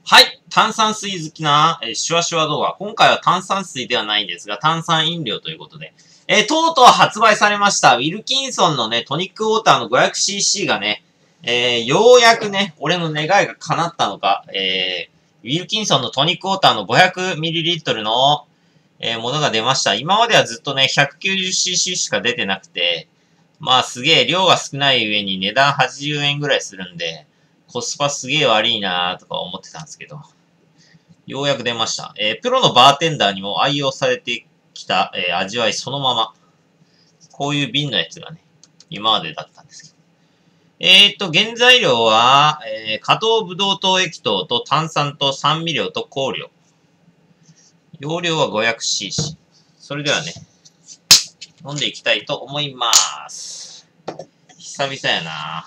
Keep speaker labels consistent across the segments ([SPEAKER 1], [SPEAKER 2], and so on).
[SPEAKER 1] はい。炭酸水好きな、シュワシュワ動画。今回は炭酸水ではないんですが、炭酸飲料ということで。とうとう発売されました。ウィルキンソンのね、トニックウォーターの 500cc がね、ようやくね、俺の願いが叶ったのか、ウィルキンソンのトニックウォーターの 500ml の、ものが出ました。今まではずっとね、190cc しか出てなくて、まあすげえ量が少ない上に値段80円ぐらいするんで、コスパすげえ悪いなーとか思ってたんですけど、ようやく出ました。プロのバーテンダーにも愛用されてきた、味わいそのまま。こういう瓶のやつがね、今までだったんですけど。原材料は、加糖ブドウ糖液糖と炭酸と酸味料と香料。容量は 500cc。それではね、飲んでいきたいと思います。久々やな。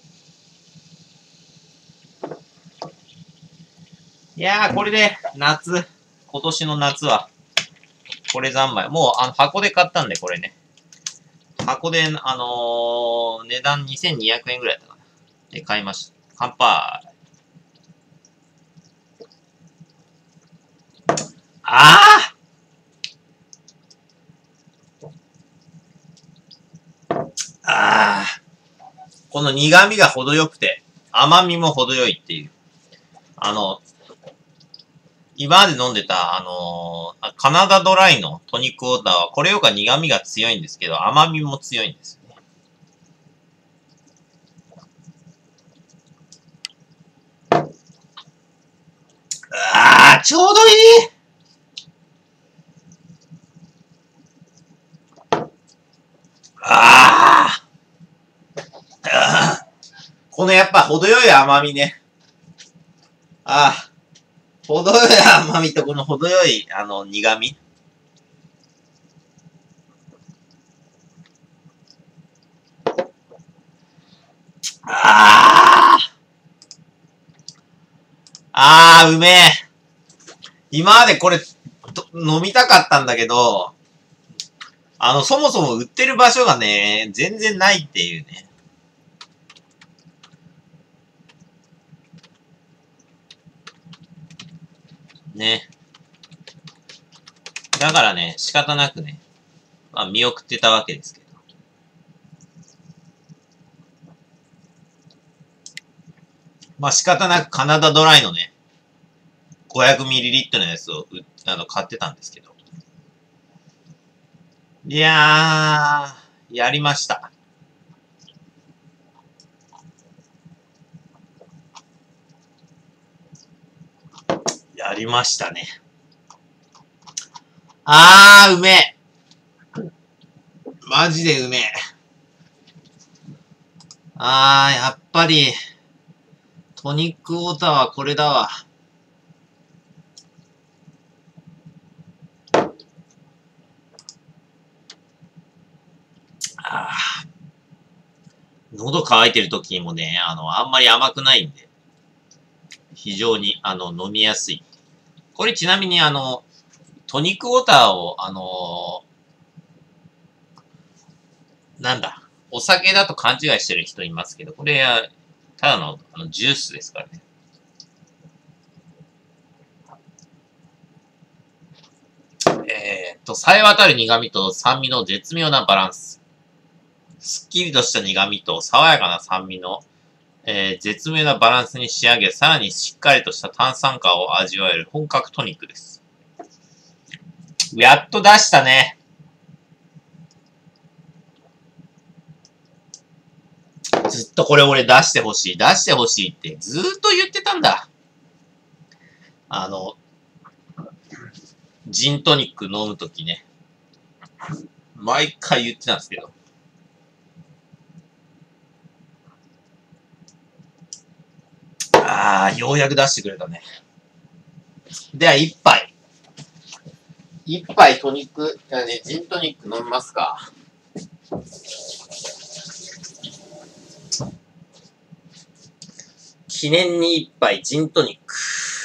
[SPEAKER 1] いやー、これで、今年の夏は、これ三昧。もう、箱で買ったんで、これね。箱で、値段2200円ぐらいだったかな。で、買いました。乾杯。この苦味が程よくて、甘みも程よいっていう。今まで飲んでた、カナダドライのトニックウォーターは、これよりか苦味が強いんですけど、甘みも強いんですよね。ちょうどいい。このやっぱ程よい甘みね。程よい甘みとこの程よい、苦味。うめえ。今までこれ、飲みたかったんだけど、そもそも売ってる場所がね、全然ないっていうね。ね。だからね、仕方なくね、まあ見送ってたわけですけど。まあ仕方なくカナダドライのね、500ml のやつを買ってたんですけど。いやー、やりました。やりましたね。うめえ。マジでうめえ。やっぱり、トニックウォーターはこれだわ。喉乾いてる時にもね、あんまり甘くないんで、非常に、飲みやすい。これちなみにトニックウォーターを、なんだ、お酒だと勘違いしてる人いますけど、これは、ただの、ジュースですからね。冴え渡る苦味と酸味の絶妙なバランス。すっきりとした苦味と爽やかな酸味の、絶妙なバランスに仕上げ、さらにしっかりとした炭酸感を味わえる本格トニックです。やっと出したね。ずっとこれ俺出してほしいってずーっと言ってたんだ。ジントニック飲むときね。毎回言ってたんですけど。ようやく出してくれたね。では、一杯トニック、ジントニック飲みますか。記念に一杯ジントニック。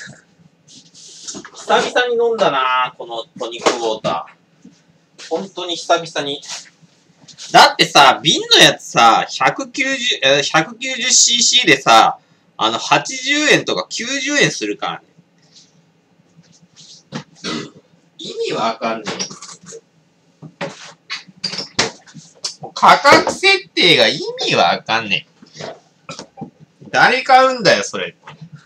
[SPEAKER 1] 久々に飲んだなこのトニックウォーター。本当に久々に。だってさ、瓶のやつさ、190cc でさ、80円とか90円するからね。 意味わかんねえ。価格設定が意味わかんねえ。誰買うんだよ、それ。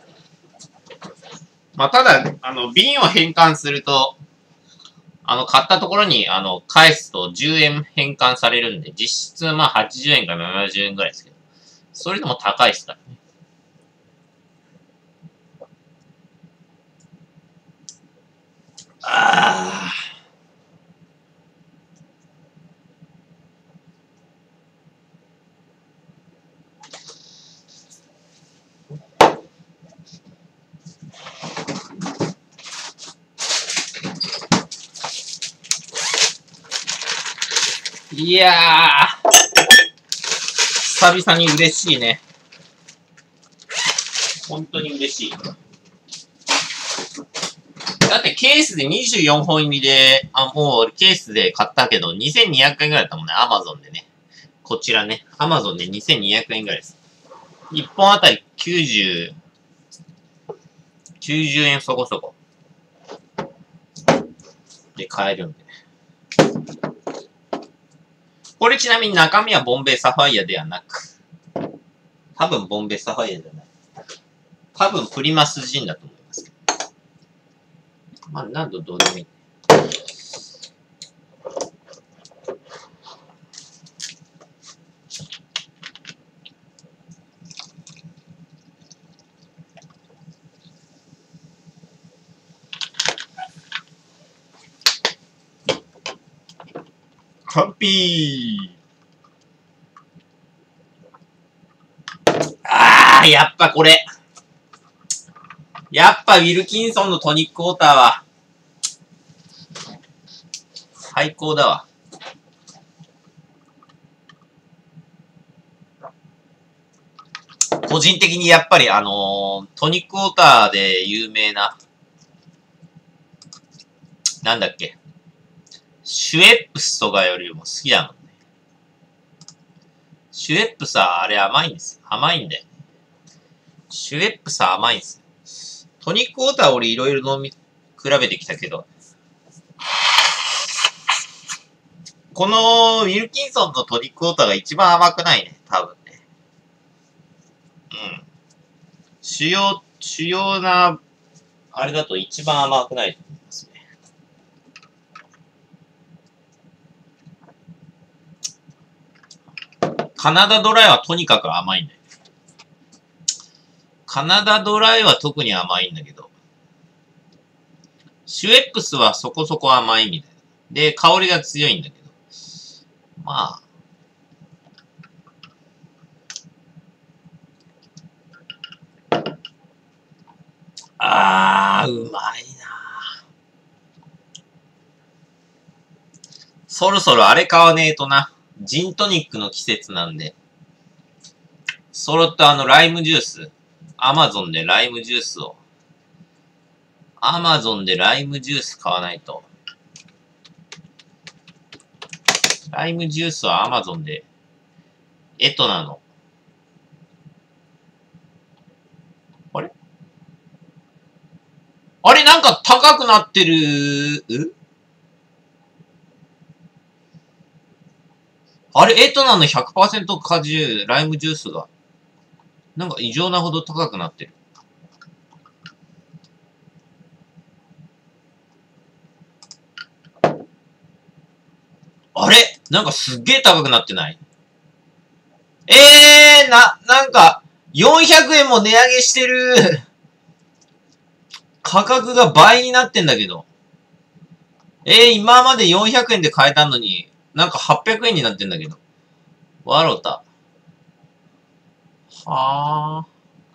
[SPEAKER 1] まあ、ただ、瓶を変換すると、買ったところに、返すと10円変換されるんで、実質、まあ、80円から70円ぐらいですけど、それでも高いですからね。ああ。いやー、久々に嬉しいね。本当に嬉しい。だってケースで24本入りで、もうケースで買ったけど、2200円ぐらいだったもんね、アマゾンでね。こちらね、アマゾンで2200円ぐらいです。1本あたり90円そこそこ。で買えるんで。これちなみに中身はボンベイサファイアではなく、多分ボンベイサファイアじゃない。多分プリマスジンだと思いますけど。まあ、何度どうでもいい。ハッピー。やっぱこれ。やっぱウィルキンソンのトニックウォーターは、最高だわ。個人的にやっぱりトニックウォーターで有名な、なんだっけ。シュエップスとかよりも好きだもんね。シュエップスはあれ甘いんですよ。甘いんだよね。シュエップスは甘いんですよ。トニックウォーター俺いろいろ飲み比べてきたけど、このウィルキンソンのトニックウォーターが一番甘くないね。多分ね。うん。主要な、あれだと一番甘くないと思いますね。カナダドライはとにかく甘いんだよ。カナダドライは特に甘いんだけど、シュエップスはそこそこ甘いみたいな。で、香りが強いんだけど、まあ、うまいな。そろそろあれ買わねえとな。ジントニックの季節なんで。そろっとライムジュース。アマゾンでライムジュースを。アマゾンでライムジュース買わないと。ライムジュースはアマゾンで、エトナの。あれあれなんか高くなってるあれエトナの 100% 果汁、ライムジュースが、なんか異常なほど高くなってる。あれなんかすっげえ高くなってない？なんか、400円も値上げしてる。価格が倍になってんだけど。今まで400円で買えたのに、なんか800円になってんだけど。わろた。はあ。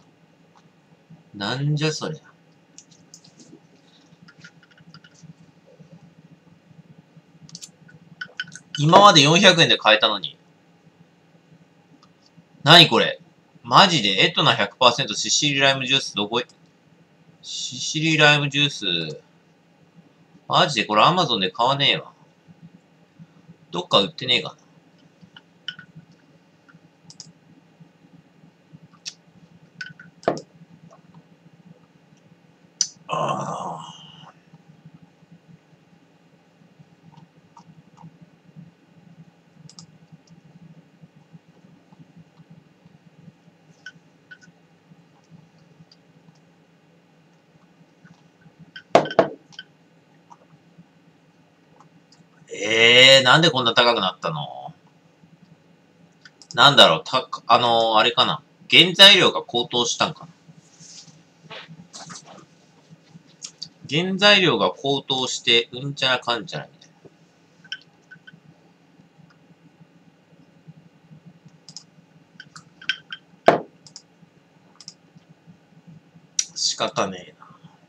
[SPEAKER 1] なんじゃそりゃ。今まで400円で買えたのに。なにこれマジでエトナ 100% シシリライムジュースどこシシリライムジュース。マジでこれアマゾンで買わねえわ。どっか売ってねえかな。ああ。 なんでこんな高くなったの？なんだろう、あれかな。原材料が高騰したんかな。原材料が高騰して、うんちゃらかんちゃらみたいな。仕方ねえな。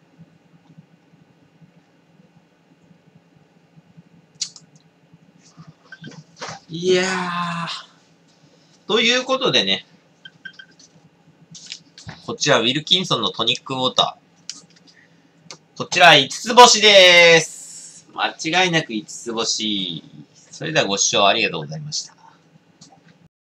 [SPEAKER 1] いやー。ということでね。こちら、ウィルキンソンのトニックウォーター。こちら、5つ星でーす。間違いなく5つ星。それではご視聴ありがとうございました。